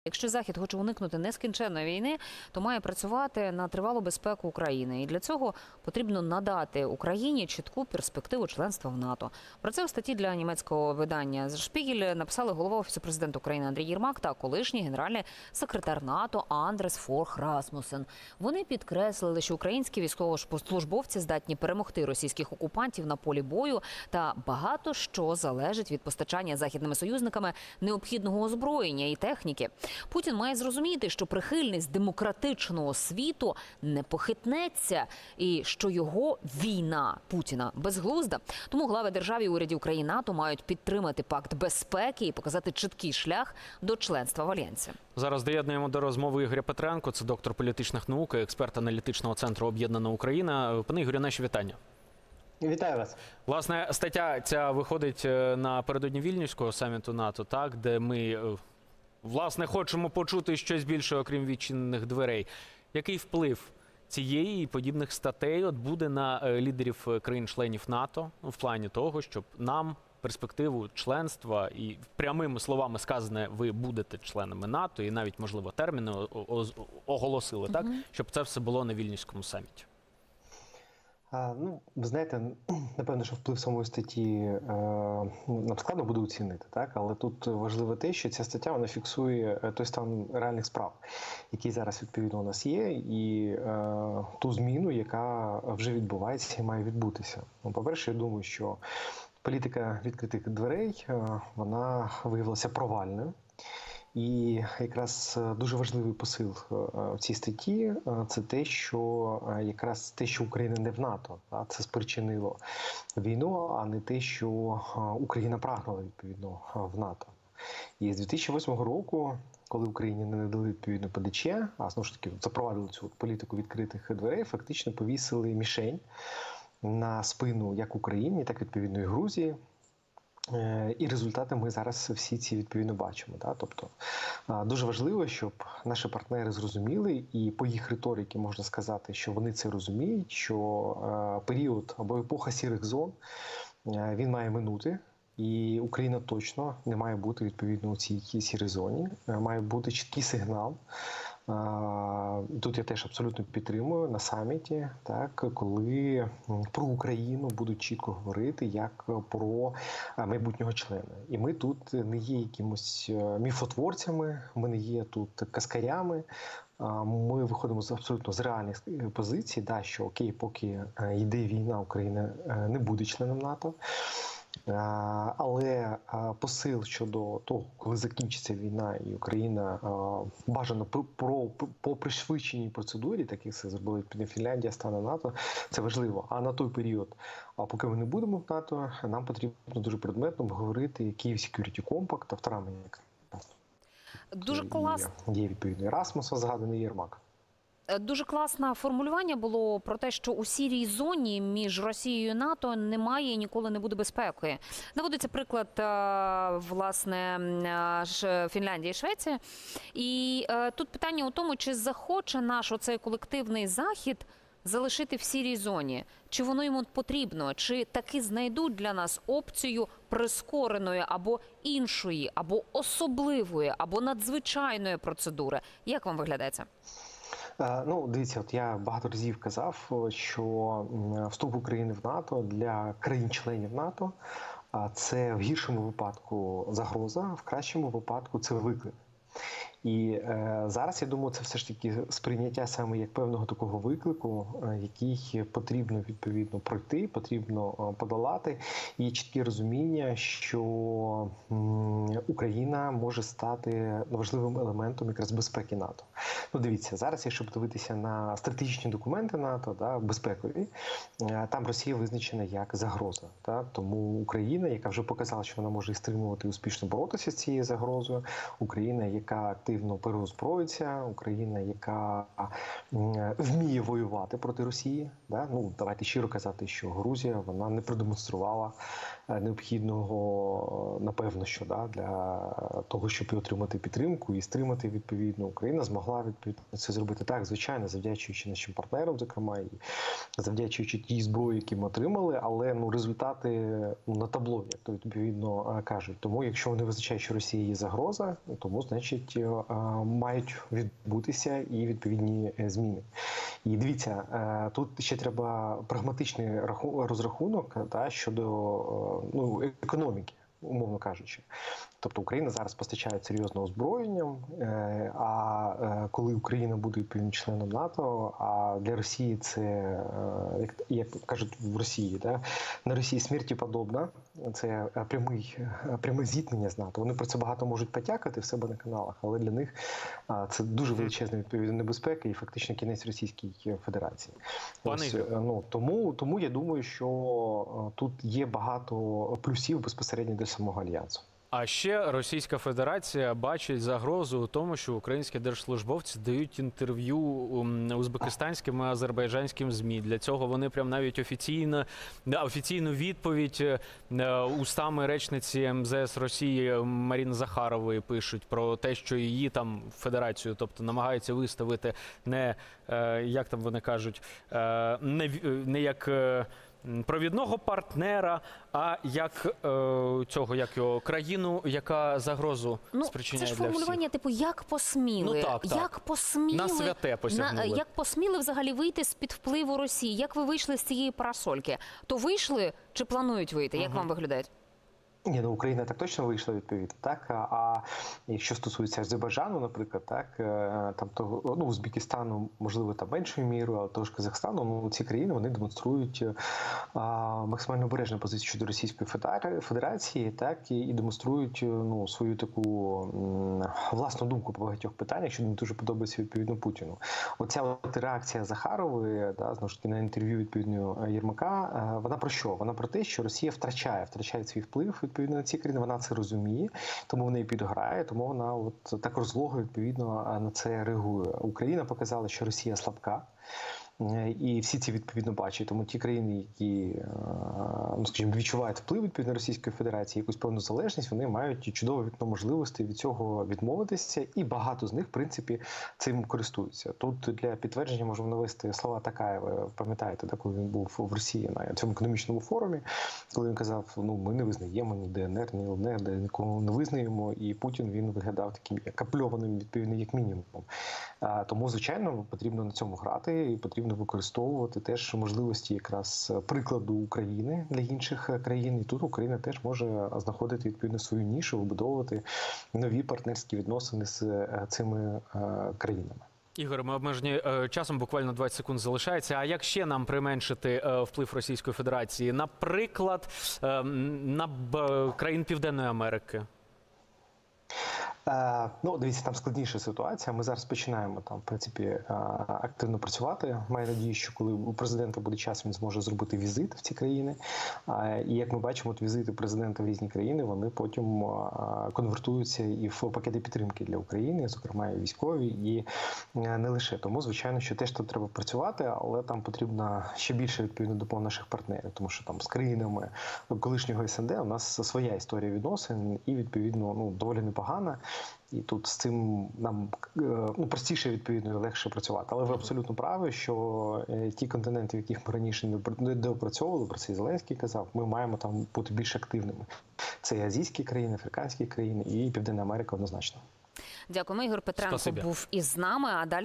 Якщо Захід хоче уникнути нескінченної війни, то має працювати на тривалу безпеку України. І для цього потрібно надати Україні чітку перспективу членства в НАТО. Про це у статті для німецького видання Der Spiegel написали голова Офісу президента України Андрій Єрмак та колишній генеральний секретар НАТО Андерс Форх Расмуссен. Вони підкреслили, що українські військовослужбовці здатні перемогти російських окупантів на полі бою, та багато що залежить від постачання західними союзниками необхідного озброєння і техніки. Путін має зрозуміти, що прихильність демократичного світу не похитнеться і що його війна Путіна безглузда. Тому глави держав і урядів країн НАТО мають підтримати пакт безпеки і показати чіткий шлях до членства в Альянсі. Зараз доєднуємо до розмови Ігоря Петренко, це доктор політичних наук, експерт аналітичного центру «Об'єднана Україна». Пане Ігорю, наші вітання. Вітаю вас. Власне, стаття ця виходить напередодні Вільнюського саміту НАТО, так, де ми, власне, хочемо почути щось більше, окрім відчинених дверей. Який вплив цієї і подібних статей буде на лідерів країн-членів НАТО в плані того, щоб нам перспективу членства і прямими словами сказане, ви будете членами НАТО, і навіть, можливо, терміни оголосили, так, щоб це все було на Вільнюському саміті? Ну, ви знаєте, напевно, що вплив самої статті нам складно буде оцінити, так? Але тут важливо те, що ця стаття вона фіксує той стан реальних справ, який зараз відповідно у нас є, і ту зміну, яка вже відбувається і має відбутися. Ну, по-перше, я думаю, що політика відкритих дверей, вона виявилася провальною. І якраз дуже важливий посил в цій статті – це те, що якраз те, що Україна не в НАТО, це спричинило війну, а не те, що Україна прагнула відповідно в НАТО. І з 2008 року, коли Україні не надали відповідно ПДЧ, а знову ж таки запровадили цю політику відкритих дверей, фактично повісили мішень на спину як Україні, так відповідно і Грузії. І результати ми зараз всі ці відповідно бачимо. Да? Тобто дуже важливо, щоб наші партнери зрозуміли, і по їх риториці можна сказати, що вони це розуміють, що період або епоха сірих зон, він має минути. І Україна точно не має бути відповідно у цій сірій зоні. Має бути чіткий сигнал. Тут я теж абсолютно підтримую на саміті, так, коли про Україну будуть чітко говорити як про майбутнього члена. І ми тут не є якимось міфотворцями, ми не є тут каскарями. Ми виходимо абсолютно з реальних позицій, да, що окей, поки йде війна, Україна не буде членом НАТО. Але посил щодо того, коли закінчиться війна і Україна бажано по пришвидшеній процедурі, так як це зробили Фінляндія, стане НАТО, це важливо. А на той період, поки ми не будемо в НАТО, нам потрібно дуже предметно говорити Kyiv Security Compact, авторами Дуже класно. Є відповідно Расмуса, згаданий Єрмак. Дуже класне формулювання було про те, що у сірій зоні між Росією і НАТО немає і ніколи не буде безпеки. Наводиться приклад, власне, Фінляндії і Швеції. І тут питання у тому, чи захоче наш оцей колективний Захід залишити в сірій зоні. Чи воно йому потрібно, чи таки знайдуть для нас опцію прискореної або іншої, або особливої, або надзвичайної процедури. Як вам виглядає це? Ну, дивіться, от я багато разів казав, що вступ України в НАТО для країн-членів НАТО – це в гіршому випадку загроза, в кращому випадку це виклик. І зараз, я думаю, це все ж таки сприйняття саме як певного такого виклику, який потрібно відповідно пройти, потрібно подолати, і чітке розуміння, що Україна може стати важливим елементом якраз безпеки НАТО. Ну, дивіться, зараз, якщо подивитися на стратегічні документи НАТО, да, безпекові, там Росія визначена як загроза. Да? Тому Україна, яка вже показала, що вона може і стримувати, і успішно боротися з цією загрозою, Україна, яка активно переозброїться, Україна, яка вміє воювати проти Росії. Да? Ну, давайте щиро казати, що Грузія, вона не продемонструвала необхідного, напевно, що да, для того, щоб отримати підтримку і стримати відповідно. Україна змогла відповідно це зробити так, звичайно, завдячуючи нашим партнерам, зокрема, і завдячуючи тій зброї, які ми отримали, але ну, результати на табло, як то відповідно кажуть. Тому, якщо вони визначають, що Росія є загроза, тому, значить, мають відбутися і відповідні зміни. І дивіться, тут ще треба прагматичний розрахунок щодо економіки, умовно кажучи. Тобто Україна зараз постачає серйозне озброєння, а коли Україна буде відповідним членом НАТО, а для Росії це, як кажуть в Росії, на Росії смерті подобна, це пряме зіткнення з НАТО. Вони про це багато можуть потякати в себе на каналах, але для них це дуже величезна відповідна небезпека і фактично кінець Російській Федерації. Тому я думаю, що тут є багато плюсів безпосередньо до самого Альянсу. А ще Російська Федерація бачить загрозу у тому, що українські держслужбовці дають інтерв'ю узбекистанським і азербайджанським ЗМІ. Для цього вони прям навіть офіційну відповідь устами речниці МЗС Росії Маріни Захарової пишуть про те, що її там федерацію, тобто намагаються виставити не, як там вони кажуть, не як провідного партнера, а як країну, яка загрозу спричиняє це ж для всіх. формулювання, типу, як посміли? Так. Як посміли? На святе посягнули. Як посміли взагалі вийти з-під впливу Росії? Як ви вийшли з цієї парасольки? То вийшли чи планують вийти? Як вам виглядає? Ні, Україна так точно вийшла відповідно, так. А якщо стосується Азербайджану, наприклад, так, там Узбекистану, можливо, там меншою мірою, але того ж Казахстану, ці країни вони демонструють максимально обережну позицію щодо Російської Федерації, так, і демонструють свою таку власну думку по багатьох питаннях, що не дуже подобається відповідно Путіну. Оця реакція Захарової, знову ж таки на інтерв'ю відповідно Єрмака, вона про що? Вона про те, що Росія втрачає свій вплив відповідно на ці країни, вона це розуміє, тому в неї підграє, тому вона так розлого відповідно на це реагує. Україна показала, що Росія слабка, і всі ці відповідно бачать. Тому ті країни, які, скажімо, відчувають вплив відповідно Російської Федерації, якусь певну залежність, вони мають чудове вікно можливостей від цього відмовитися, і багато з них, в принципі, цим користуються. Тут для підтвердження можемо навести слова Такаєва, пам'ятаєте, коли він був в Росії на цьому економічному форумі, коли він казав, ми не визнаємо ні ДНР, ні ЛНР, нікого не визнаємо, і Путін, він виглядав таким капльованим, відповідно, як мінімум. Тому, звичайно, потрібно на цьому грати, і потрібно використовувати теж можливості якраз прикладу України для інших країн. І тут Україна теж може знаходити відповідно свою нішу, вибудовувати нові партнерські відносини з цими країнами. Ігор, ми обмежені часом, буквально 20 секунд залишається. А як ще нам применшити вплив Російської Федерації? Наприклад, на країн Південної Америки? Дивіться, там складніша ситуація. Ми зараз починаємо там, в принципі, активно працювати. Маю надію, що коли у президента буде час, він зможе зробити візит в ці країни. І як ми бачимо, візити президента в різні країни, вони потім конвертуються і в пакети підтримки для України, зокрема і військові, і не лише. Тому, звичайно, що теж тут треба працювати, але там потрібно ще більше відповідно допомоги наших партнерів, тому що там з країнами колишнього СНД у нас своя історія відносин і, відповідно, доволі непогана. І тут з цим нам простіше, відповідно, легше працювати. Але ви абсолютно праві, що ті континенти, в яких ми раніше не доопрацьовували, про це і Зеленський казав, ми маємо там бути більш активними. Це і азійські країни, африканські країни, і Південна Америка однозначно. Дякуємо. Ігор Петренко був із нами. А далі